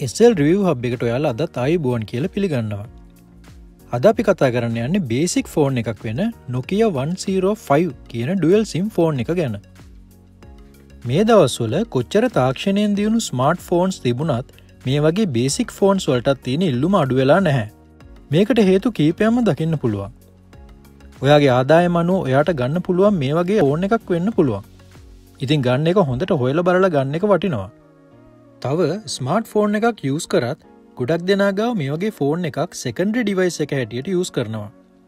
SL Review Hub එකට ඔයාලා අදත් ආයුබෝවන් කියලා පිළිගන්නවා. අද අපි කතා කරන්න යන්නේ බේසික් ෆෝන් එකක් වෙන Nokia 105 කියන ඩුවල් සිම් ෆෝන් එක ගැන. මේ දවස්වල කොච්චර තාක්ෂණයෙන් දියුණු ස්මාර්ට් ෆෝන්ස් තිබුණත් මේ වගේ බේසික් ෆෝන්ස් වලටත් තියෙන ඉල්ලුම අඩු වෙලා නැහැ. මේකට හේතු කීපයක්ම දකින්න පුළුවන්. ඔයාගේ ආදායම අනුව ඔයාට ගන්න පුළුවන් මේ වගේ ෆෝන් එකක් වෙන්න පුළුවන්. ඉතින් ගන්න එක හොඳට හොයලා බලලා ගන්න එක වටිනවා. තව ස්මාර්ට් ෆෝන් එකක් යූස් කරත් ගොඩක් දෙනා ගාව මේ වගේ ෆෝන් එකක් සෙකන්ඩරි ඩිවයිස් එක හැටියට යූස් කරනවා.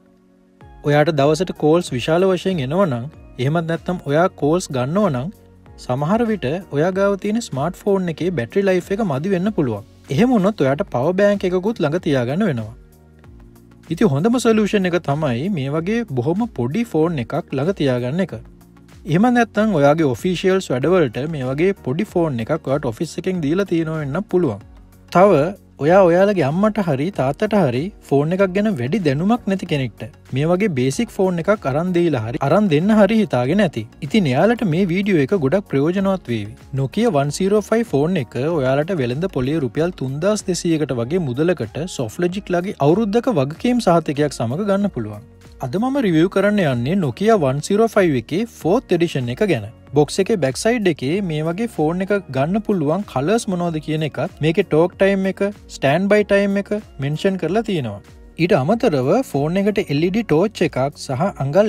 ඔයාට දවසට කෝල්ස් විශාල වශයෙන් එනවා නම් එහෙමත් නැත්නම් ඔයා කෝල්ස් ගන්නවා නම් සමහර විට ඔයා ගාව තියෙන ස්මාර්ට් ෆෝන් එකේ බැටරි ලයිෆ් එක මදි වෙන්න පුළුවන්. එහෙම වුණොත් ඔයාට පවර් බෑන්ක් එකකුත් ළඟ තියාගන්න වෙනවා. ඉතින් හොඳම සොලියුෂන් එක තමයි මේ වගේ බොහොම පොඩි ෆෝන් එකක් ළඟ තියාගන්න එක. එහෙම නැත්නම් ඔයාගේ ඔෆිෂියල්ස් වැඩවලට මේ වගේ පොඩි ෆෝන් එකක් ඔයාට ඔෆිස් එකෙන් දීලා තියෙනවා වෙන්න පුළුවන්. තව ඔයාලගේ අම්මට හරි තාත්තට හරි ෆෝන් එකක් ගැන වැඩි දැනුමක් නැති කෙනෙක්ට මේ වගේ බේසික් ෆෝන් එකක් අරන් දීලා හරි අරන් දෙන්න හරි හිතාගෙන ඇති. ඉතින් එයාලට මේ වීඩියෝ එක ගොඩක් ප්‍රයෝජනවත් වේවි. Nokia 105 ෆෝන් එක ඔයාලට වෙළඳ පොලේ රුපියල් 3200කට වගේ මුදලකට SoftLogic ලගේ අවුරුද්දක වගකීම් සහතිකයක් සමග ගන්න පුළුවන්. අද මම රිවිව් කරන්න යන්නේ Nokia 105 එකේ 4th edition එක ගැන. බොක්ස් එකේ බැක් සයිඩ් එකේ මේ වගේ ෆෝන් එක ගන්න පුළුවන් කලර්ස් මොනවද කියන එකත් මේකේ ටෝක් ටයිම් එක, ස්ටෑන්ඩ් බයි ටයිම් එක මෙන්ෂන් කරලා තියෙනවා. ඊට අමතරව ෆෝන් එකට LED ටෝච් එකක් සහ අඟල්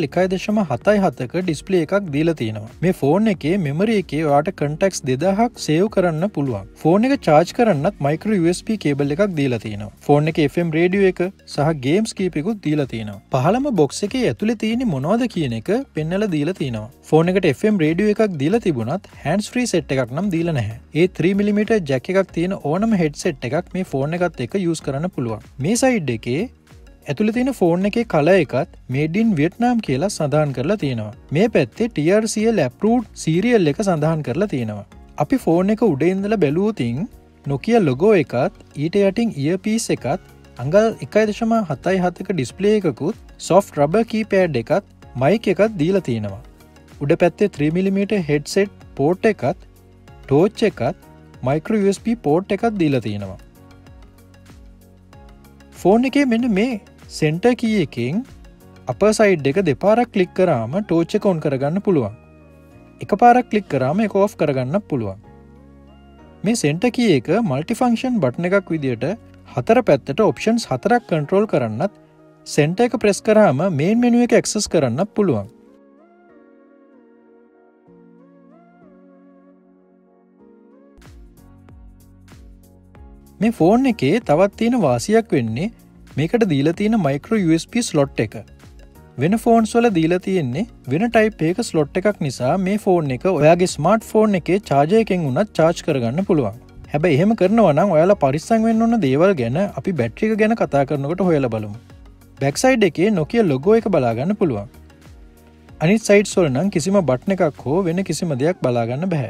1.77ක ඩිස්ප්ලේ එකක් දීලා තියෙනවා. මේ ෆෝන් එකේ මෙමරි එකේ ඔයාට කන්ටැක්ට්ස් 2000ක් සේව් කරන්න පුළුවන්. ෆෝන් එක charge කරන්නත් මයික්‍රෝ USB කේබල් එකක් දීලා තියෙනවා. ෆෝන් එකේ FM රේඩියෝ එක සහ ගේම්ස් කීපෙකුත් දීලා තියෙනවා. පහළම බොක්ස් එකේ ඇතුලේ තියෙන්නේ මොනවද කියන එක පෙන්නලා දීලා තියෙනවා. ෆෝන් එකට FM රේඩියෝ එකක් දීලා තිබුණත් hands free set එකක් නම් දීලා නැහැ. ඒ 3mm ජැක් එකක් තියෙන ඕනම headset එකක් මේ ෆෝන් එකත් එක්ක use කරන්න පුළුවන්. මේ සයිඩ් එකේ ඇතුළේ තියෙන ෆෝන් එකේ කලර් එකත් made in Vietnam කියලා සඳහන් කරලා තියෙනවා. මේ පැත්තේ TRCL approved serial එක සඳහන් කරලා තියෙනවා. අපි ෆෝන් එක උඩ ඉඳලා බැලුවොත් Nokia logo එකත් ඊට යටින් earpiece එකත් අඟල් 1.77ක ඩිස්ප්ලේ එකකුත් soft rubber keypad එකත් mic එකත් දීලා තියෙනවා. උඩ පැත්තේ 3mm headset port එකත් torch එකත් micro USB port එකත් දීලා තියෙනවා. ෆෝන් එකේ මෙන්න මේ සෙන්ටර් කී එකෙන් අපර් සයිඩ් එක දෙපාරක් ක්ලික් කරාම ටෝච් එක ඔන් කරගන්න පුළුවන්. එකපාරක් ක්ලික් කරාම ඒක ඔෆ් කරගන්න පුළුවන්. මේ සෙන්ටර් කී එක මල්ටි ෆන්ක්ෂන් බටන් එකක් විදියට හතර පැත්තට ඔප්ෂන්ස් හතරක් කන්ට්‍රෝල් කරන්නත් සෙන්ටර් එක ප්‍රෙස් කරාම මේන් මෙනු එක ඇක්සස් කරන්නත් පුළුවන්. මේ ෆෝන් එකේ තවත් තියෙන වාසියක් වෙන්නේ මේකට දීලා තියෙන මයික්‍රෝ USB ස්ලොට් එක. වෙන ෆෝන්ස් වල දීලා තියෙන්නේ වෙන ටයිප් එකක ස්ලොට් එකක් නිසා මේ ෆෝන් එක ඔයාගේ ස්මාර්ට් ෆෝන් එකේ charger එකෙන් උනත් charge කරගන්න පුළුවන්. හැබැයි එහෙම කරනවා නම් ඔයාලා පරිස්සම් වෙන්න ඕන දේවල් ගැන අපි බැටරි එක ගැන කතා කරනකොට හොයලා බලමු. බැක් සයිඩ් එකේ Nokia logo එක බලා ගන්න පුළුවන්. අනිත් සයිඩ්ස් වල නම් කිසිම බටන් එකක් හෝ වෙන කිසිම දෙයක් බලා ගන්න බෑ.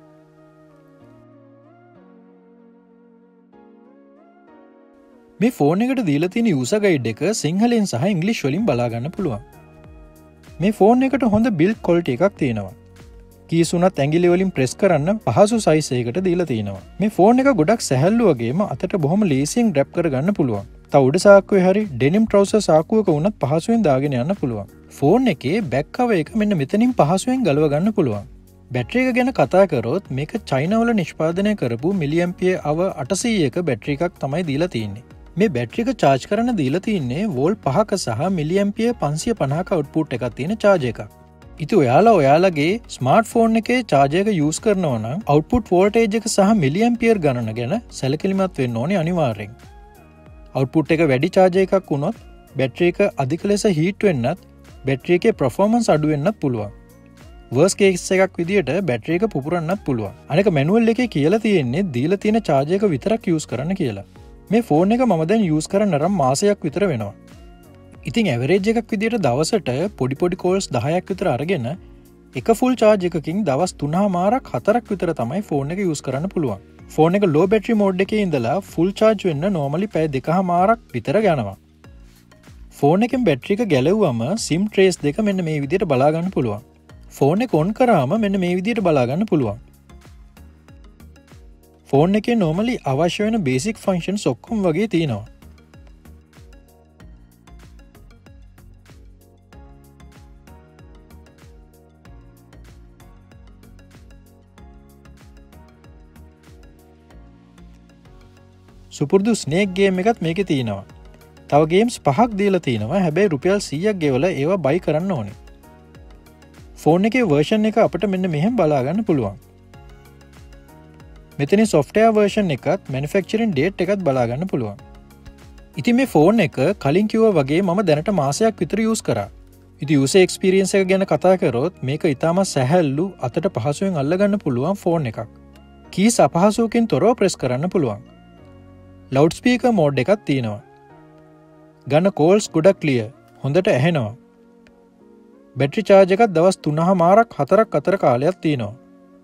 මේ ෆෝන් එකට දීලා තියෙන යූසර් ගයිඩ් එක සිංහලෙන් සහ ඉංග්‍රීසි වලින් බලා ගන්න පුළුවන්. මේ ෆෝන් එකට හොඳ බිල්ඩ් ක්වොලිටි එකක් තියෙනවා. කීස් උනත් ඇඟිලි වලින් ප්‍රෙස් කරන්න පහසු සයිස් එකකට දීලා තියෙනවා. මේ ෆෝන් එක ගොඩක් සැහැල්ලු වගේම අතට බොහොම ලේසියෙන් ග්‍රැබ් කරගන්න පුළුවන්. තව උඩ සාක්කුවේ හරි ඩෙනිම් ට්‍රවුසර් සාක්කුවක උනත් පහසුවෙන් දාගෙන යන්න පුළුවන්. ෆෝන් එකේ බැක් කවර් එක මෙන්න මෙතනින් පහසුවෙන් ගලව ගන්න පුළුවන්. බැටරි එක ගැන කතා කරොත් මේක චයිනා වල නිෂ්පාදනය කරපු මිලිඇම්පියර් hour 800ක බැටරි එකක් තමයි දීලා තියෙන්නේ. මේ බැටරි එක charge කරන්න දීලා තියෙන්නේ වෝල්ට් 5ක සහ මිලිඇම්පියර් 550ක අවුට්පුට් එකක් තියෙන charge එකක්. ඉතින් ඔයාලගේ ස්මාර්ට් ෆෝන් එකේ charger එක use කරනවා නම් output voltage එක සහ මිලිඇම්පියර් ගණන ගැන සැලකිලිමත් වෙන්න ඕනේ අනිවාර්යෙන්. output එක වැඩි charger එකක් වුණොත් බැටරි එක අධික ලෙස heat වෙන්නත් බැටරි එකේ performance අඩු වෙන්නත් පුළුවන්. worst case එකක් විදියට බැටරි එක පුපුරන්නත් පුළුවන්. අනික manual එකේ කියලා තියෙන්නේ දීලා තියෙන charger එක විතරක් use කරන්න කියලා. මේ ෆෝන් එක මම දැන් යූස් කරන්න නම් මාසයක් විතර වෙනවා. ඉතින් ඇවරේජ් එකක් විදියට දවසට පොඩි කෝල්ස් 10ක් විතර අරගෙන එක ෆුල් charge එකකින් දවස් 3මාරක් 4ක් විතර තමයි ෆෝන් එක යූස් කරන්න පුළුවන්. ෆෝන් එක low battery mode එකේ ඉඳලා full charge වෙන්න normally පැය 2මාරක් විතර යනවා. ෆෝන් එකෙන් බැටරි එක ගැලවුවම SIM trace දෙක මෙන්න මේ විදියට බලා ගන්න පුළුවන්. ෆෝන් එක on කරාම මෙන්න මේ විදියට බලා ගන්න පුළුවන්. ෆෝන් එකේ normally අවශ්‍ය වෙන basic functions ඔක්කොම වගේ තියෙනවා. සුපුරුදු ස්නේක් ගේම් එකත් මේකේ තියෙනවා. තව ගේම්ස් 5ක් දීලා තිනවා. හැබැයි රුපියල් 100ක් ගෙවලා ඒවා බයි කරන්න ඕනේ. ෆෝන් එකේ version එක අපිට මෙන්න මෙහෙම බලා ගන්න පුළුවන්. මෙතන software version එකත් manufacturing date එකත් බලා ගන්න පුළුවන්. ඉතින් මේ ෆෝන් එක කලින් කිව්වා වගේ මම දැනට මාසයක් විතර use කරා. ඉතින් user experience එක ගැන කතා කරොත් මේක ඉතාම සැහැල්ලු අතට පහසුවෙන් අල්ල ගන්න පුළුවන් ෆෝන් එකක්. keys අපහසුවකින් තොරව press කරන්න පුළුවන්. ලවුඩ් ස්පීකර් මෝඩ් එකක් තියෙනවා. ගන්න කෝල්ස් ගොඩක් ක්ලියර්. හොඳට ඇහෙනවා. බැටරි charge එකක් දවස් 3මාරක් 4ක් අතර කාලයක් තියෙනවා.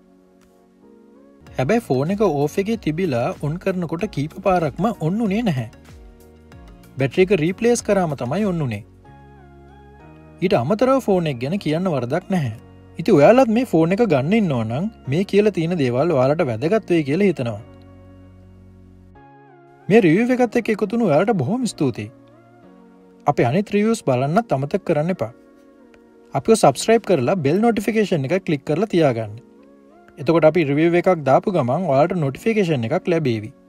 හැබැයි ෆෝන් එක ඕෆ් එකේ තිබිලා ඔන් කරනකොට කීප පාරක්ම ඔන් උනේ නැහැ. බැටරි එක රීප්ලේස් කරාම තමයි ඔන් උනේ. ඊට අමතරව ෆෝන් එක ගැන කියන්න වරදක් නැහැ. ඉතින් ඔයාලත් මේ ෆෝන් එක ගන්න ඉන්නෝ නම් මේ කියලා තියෙන දේවල් ඔයාලට වැදගත් වෙයි කියලා හිතනවා. මේ රිවිව් එකත් එක්ක එකතු වුණු ඔයාලට බොහොම ස්තුතියි. අපේ අනිත් රිවිව්ස් බලන්නත් අමතක කරන්න එපා. අපිව subscribe කරලා bell notification එක click කරලා තියාගන්න. එතකොට අපි රිවිව් එකක් දාපු ගමන් ඔයාලට notification එකක් ලැබේවි.